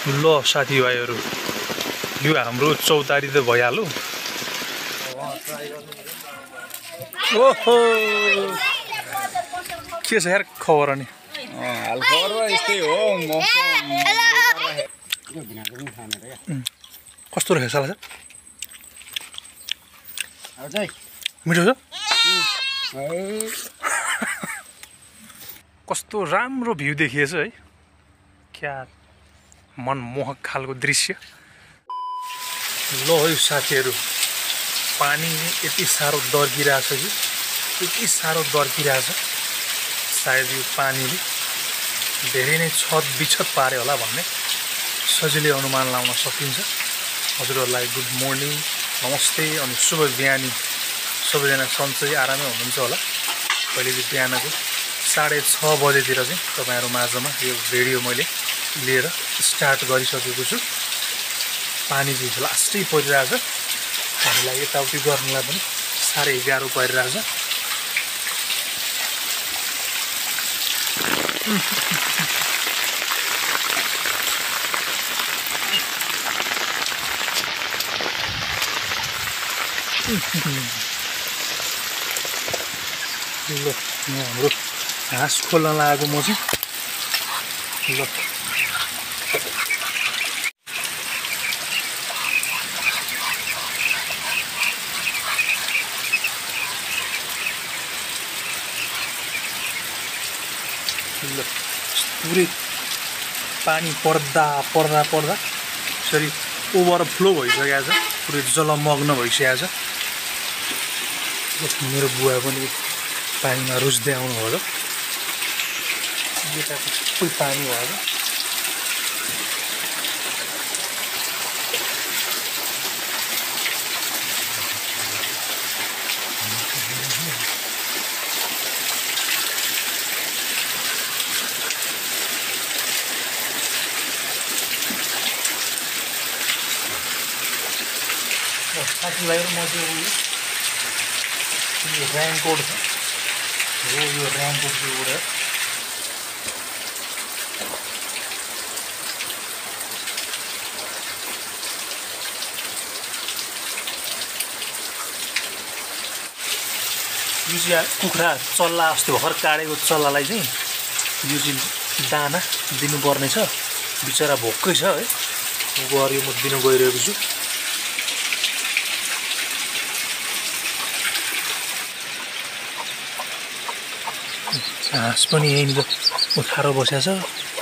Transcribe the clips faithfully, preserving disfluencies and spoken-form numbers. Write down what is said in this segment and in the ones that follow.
ल साथीभाइहरू यो हाम्रो चौतारी त भइहाल्यो। ओहो के छ यार खबर अनि? हाल खबर यस्तै हो। कस्तो रहेछ साला? मिठो छ? कस्तो राम्रो भ्यू देखिएछ है, क्या मनमोहक खालको दृश्य। ल है साथीहरू, पानी यति साह्रो दर्किरहेछ कि यति साह्रो दर्किरहेछ, सायद यो पानीले धेरै नै छत बिछत पार्यो होला भन्ने सजिलै अनुमान लाउन सकिन्छ। हजुरहरूलाई गुड मर्निङ, नमस्ते अनि शुभ बिहानी। सबैजना सन्चै आरामै हुनुहुन्छ होला। कहिले चाहिँ बिहानको साढे छ बजेतिर चाहिँ तपाईँहरू माझमा यो भिडियो मैले लिएर स्टार्ट गरिसकेको छु। पानी चाहिँ लास्टै परिरहेछ, हामीलाई यताउति गर्नलाई पनि साह्रै गाह्रो परिरहेछ। ल यहाँ हाम्रो घाँस खोल्न लागेको म चाहिँ ल ल पुरै पानी पर्दा पर्दा पर्दा यसरी ओभरफ्लो भइसकेको छ, पुरै जलमग्न भइसकेको छ। मेरो बुवा पनि पानीमा रुच्दै आउनुभयो, यताको सबै पानी भयो। साथीभाइहरू म चाहिँ यो रेनकोट छ हो, यो रेनकोट चाहिँ उडेर यो चाहिँ कुखुरा चल्ला अस्ति भर्खर काटेको चल्लालाई चाहिँ यो चाहिँ दाना दिनुपर्ने छ। बिचरा भोकै छ है, गएर यो म दिन गइरहेको छु। घाँस पनि यहीँनिर उठाएर बसेको छ।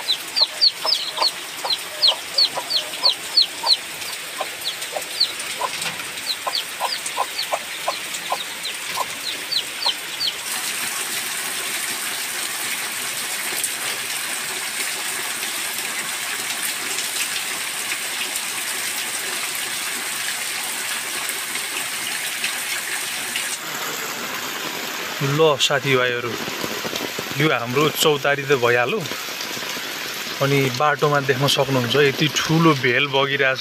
ल साथीभाइहरू यो हाम्रो चौतारी त भइहाल्यो। अनि बाटोमा देख्न सक्नुहुन्छ यति ठुलो भेल बगिरहेछ।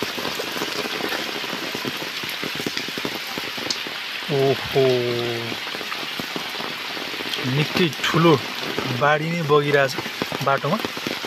ओहो निकै ठुलो बाढी नै बगिरहेछ बाटोमा।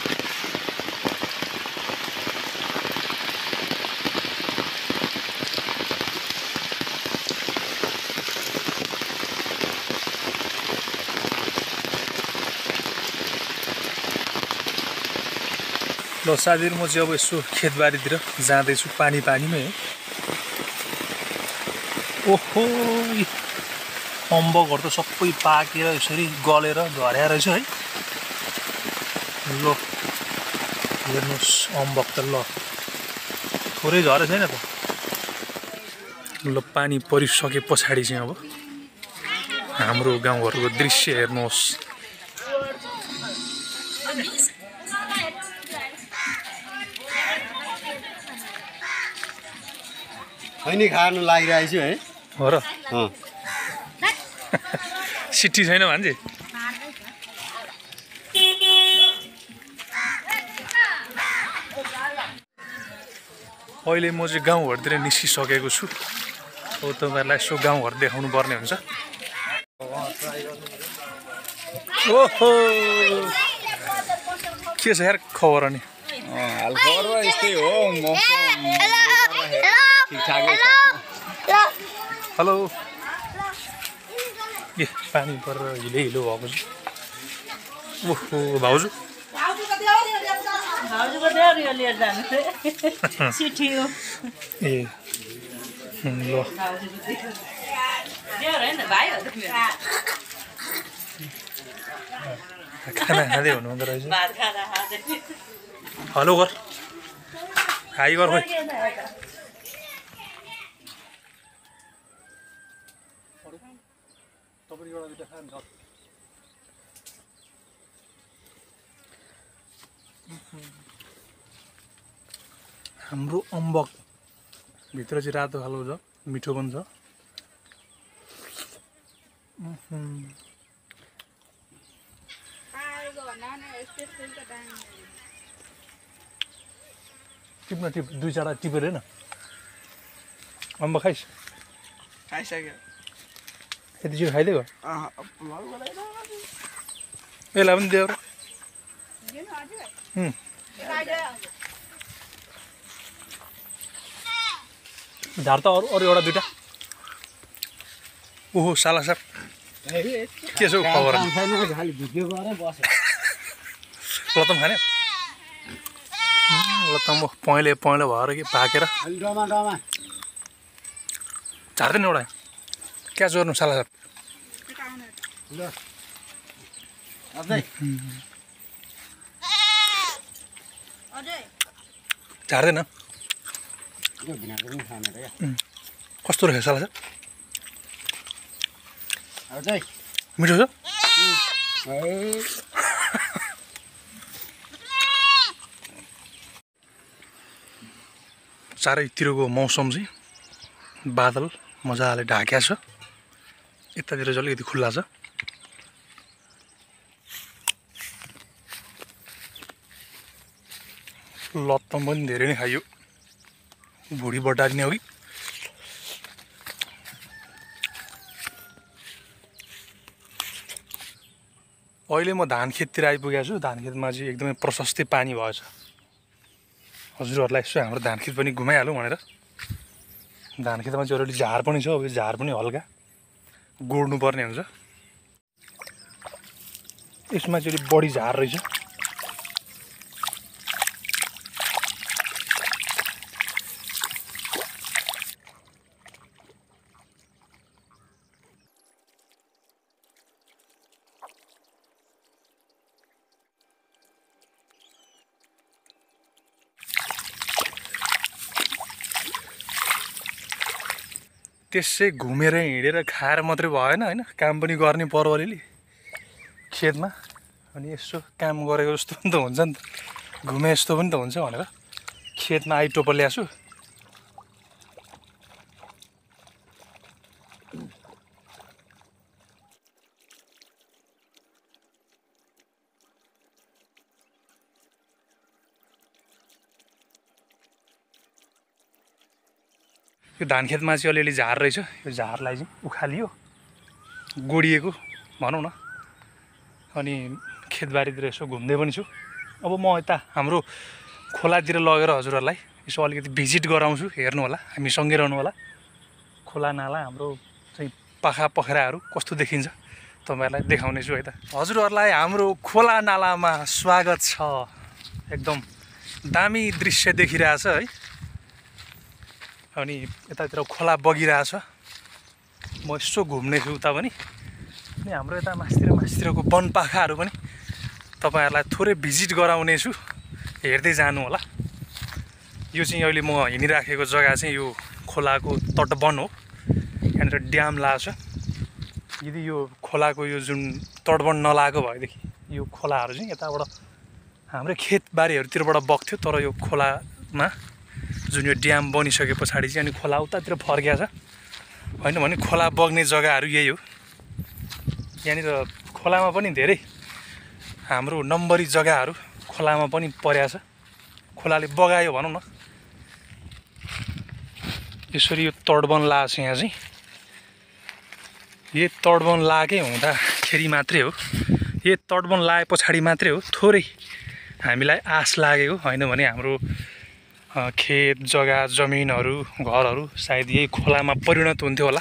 ल साथीहरू म चाहिँ अब यसो खेतबारीतिर जाँदैछु, पानी पानीमै हो। ओहो अम्बकहरू त सबै पाकेर यसरी गलेर झर्या रहेछ है। ल हेर्नुहोस् अम्बक त ल थोरै झरे छैन त। ल पानी परिसके पछाडि चाहिँ अब हाम्रो गाउँघरको दृश्य हेर्नुहोस्। खैनी खानु लागिरहेको छु है। हो र सिटी छैन भान्जे? अहिले म चाहिँ गाउँघरतिर निस्किसकेको छु। अब तपाईँहरूलाई यसो गाउँघर देखाउनु पर्ने हुन्छ। ओहो के छ यार खबर अनि? हालखबरमा यस्तै हो मौसम ठिकठाकै छ हेलो ए पानी परेर हिलो हिलो भएको छ ओहो भाउजू ए ल खाना खाँदै हुनुहुँदो रहेछ हेलो गर हाई गर खोइ हाम्रो अम्बक भित्र चाहिँ रातो खालको छ मिठो पनि छ टिप्न टिप दुई चारवटा टिपेर हेर्न अम्बक खाइस् खाइसक्यो यति छिटो खाइदिएको यसलाई पनि दियो झार त अरू अरू एउटा दुइटा ओहो साला सर के छ खबर ल त खाने ल त म पहेँलो पहेँलो भएर कि पाकेर झार्दैन एउटा क्या चोर्नु साला सर झार्दैन कस्तो रहेछ साला सर मिठो छ चारैतिरको मौसम चाहिँ बादल मजाले ढाक्या छ यतातिर चाहिँ अलिकति खुल्ला छ लत्तम पनि धेरै नै खाइयो भुँडी बटारिने हो कि अहिले म धान खेततिर आइपुगेको छु धान खेतमा चाहिँ एकदमै प्रशस्तै पानी भएछ हजुरहरूलाई यसो हाम्रो धान खेत पनि घुमाइहालौँ भनेर धान खेतमा चाहिँ अलरेडी झार पनि छ अब यो झार पनि हल्का गोड्नु पर्ने हुन्छ यसमा चाहिँ अलिक बढी झार रहेछ त्यसै घुमेर हिँडेर खाएर मात्रै भएन हैन काम पनि गर्ने पर्यो अलिअलि खेतमा अनि यसो काम गरेको जस्तो पनि त हुन्छ नि त घुमे जस्तो पनि त हुन्छ भनेर खेतमा आइटोपर ल्याछु यो धान खेतमा चाहिँ अलिअलि झार रहेछ यो झारलाई चाहिँ उखालियो गोडिएको भनौँ न अनि खेतबारीतिर यसो घुम्दै पनि छु अब म यता हाम्रो खोलातिर लगेर हजुरहरूलाई यसो अलिकति भिजिट गराउँछु हेर्नु होला हामी सँगै रहनु होला खोला नाला हाम्रो चाहिँ पाखा पोखराहरू कस्तो देखिन्छ तपाईँहरूलाई देखाउने छु है त हजुरहरूलाई हाम्रो खोला नालामा स्वागत छ एकदम दामी दृश्य देखिरहेछ है अनि यतातिर खोला बगिरहेछ म यसो घुम्ने छु उता पनि अनि हाम्रो यता मास्तिर मास्तिरको वनपाखाहरू पनि तपाईँहरूलाई थोरै भिजिट गराउने छु हेर्दै जानु होला यो चाहिँ अहिले म हिँडिराखेको जग्गा चाहिँ यो खोलाको तटवन हो यहाँनिर ड्याम लाग्छ यदि यो खोलाको यो जुन तटवन नलागेको भएदेखि यो खोलाहरू चाहिँ यताबाट हाम्रो खेतबारीहरूतिरबाट बग्थ्यो तर यो खोलामा जुन यो ड्याम बनिसके पछाडि चाहिँ अनि खोला उतातिर फर्किया छ होइन भने खोला बग्ने जग्गाहरू यही हो यहाँनिर खोलामा पनि धेरै हाम्रो नम्बरी जग्गाहरू खोलामा पनि पर्या छ खोलाले बगायो भनौँ न यसरी यो तटवन लाग्छ यहाँ चाहिँ यो तटवन लागेकै हुँदाखेरि मात्रै हो यो तटवन लाए पछाडि मात्रै हो थोरै हामीलाई आश लागेको होइन भने हाम्रो खेत जग्गा जमिनहरू घरहरू सायद यही खोलामा परिणत हुन्थ्यो होला।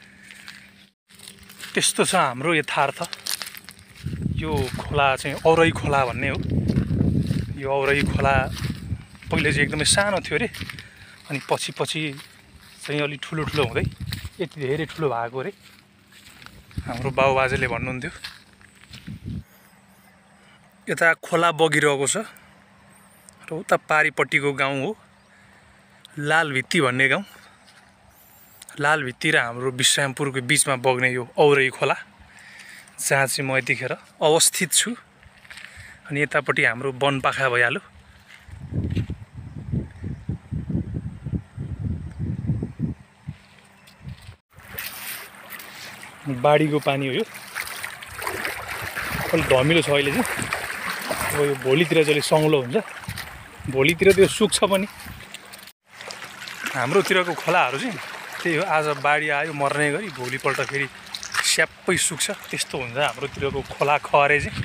त्यस्तो छ हाम्रो यथार्थ। यो खोला चाहिँ औरै खोला भन्ने हो। यो औरै खोला पहिले चाहिँ एकदमै सानो थियो अरे, अनि पछि पछि चाहिँ अलि ठुलो ठुलो हुँदै यति धेरै ठुलो भएको अरे हाम्रो बाबुबाजेले भन्नुहुन्थ्यो। यता खोला बगिरहेको छ र उता पारिपट्टिको गाउँ हो लालभित्ती भन्ने गाउँ। लालभित्ती र हाम्रो विश्रामपुरको बिचमा बग्ने यो औरै खोला, जहाँ चाहिँ म यतिखेर अवस्थित छु। अनि यतापट्टि हाम्रो वनपाखा भइहाल्यो। बाढीको पानी हो यो, अलिक धमिलो छ अहिले चाहिँ। अब यो भोलितिर चाहिँ अलिक सङ्लो हुन्छ, भोलितिर त्यो सुक्छ पनि। हाम्रोतिरको खोलाहरू चाहिँ त्यही हो, आज बाढी आयो मर्ने गरी भोलिपल्ट फेरि स्याप्पै सुक्छ, त्यस्तो हुन्छ हाम्रोतिरको खोला खहरे चाहिँ।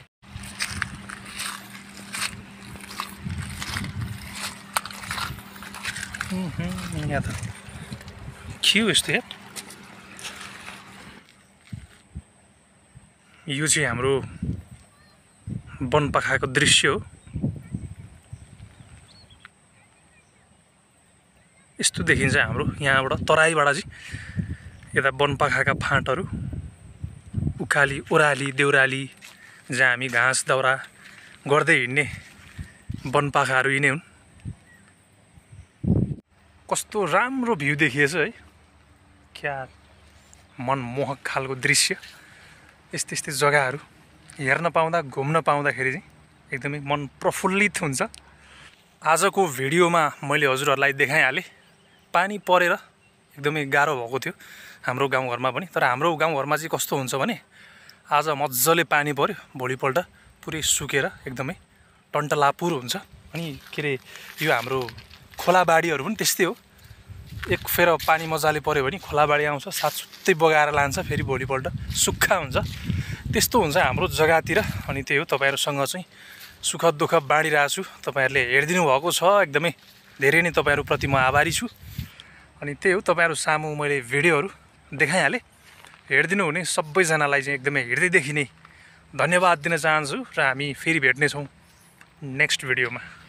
यहाँ त के हो यस्तो यार। यो चाहिँ हाम्रो वनपाखाको दृश्य हो। यस्तो देखिन्छ हाम्रो यहाँबाट तराईबाट चाहिँ यता वनपाखाका फाँटहरू, उकाली ओह्राली देउराली जहाँ हामी घाँस दाउरा गर्दै हिँड्ने वनपाखाहरू यिनै हुन्। कस्तो राम्रो भ्यू देखिएछ है, क्या मनमोहक खालको दृश्य। यस्तै यस्तै जग्गाहरू हेर्न पाउँदा घुम्न पाउँदाखेरि चाहिँ एकदमै मन प्रफुल्लित हुन्छ। आजको भिडियोमा मैले हजुरहरूलाई देखाइहालेँ, पानी परेर एकदमै गाह्रो भएको थियो हाम्रो गाउँघरमा पनि। तर हाम्रो गाउँघरमा चाहिँ कस्तो हुन्छ भने आज मजाले पानी पर्यो, भोलिपल्ट पुरै सुकेर एकदमै टन्टलापुर हुन्छ। अनि के अरे यो हाम्रो खोलाबाडीहरू पनि त्यस्तै हो, एक फेर पानी मजाले पऱ्यो भने खोलाबाडी आउँछ, सातसुत्तै बगाएर लान्छ, फेरि भोलिपल्ट सुक्खा हुन्छ। त्यस्तो हुन्छ हाम्रो जग्गातिर। अनि त्यही हो, तपाईँहरूसँग चाहिँ सुख दुःख बाँडिरहेको छु। तपाईँहरूले हेरिदिनु भएको छ, एकदमै धेरै नै तपाईँहरूप्रति म आभारी छु। अनि त्यही हो, तपाईँहरू सामु मैले भिडियोहरू देखाइहालेँ। हेरिदिनु हुने सबैजनालाई चाहिँ एकदमै हृदयदेखि नै धन्यवाद दिन चाहन्छु र हामी फेरि भेट्नेछौँ नेक्स्ट भिडियोमा।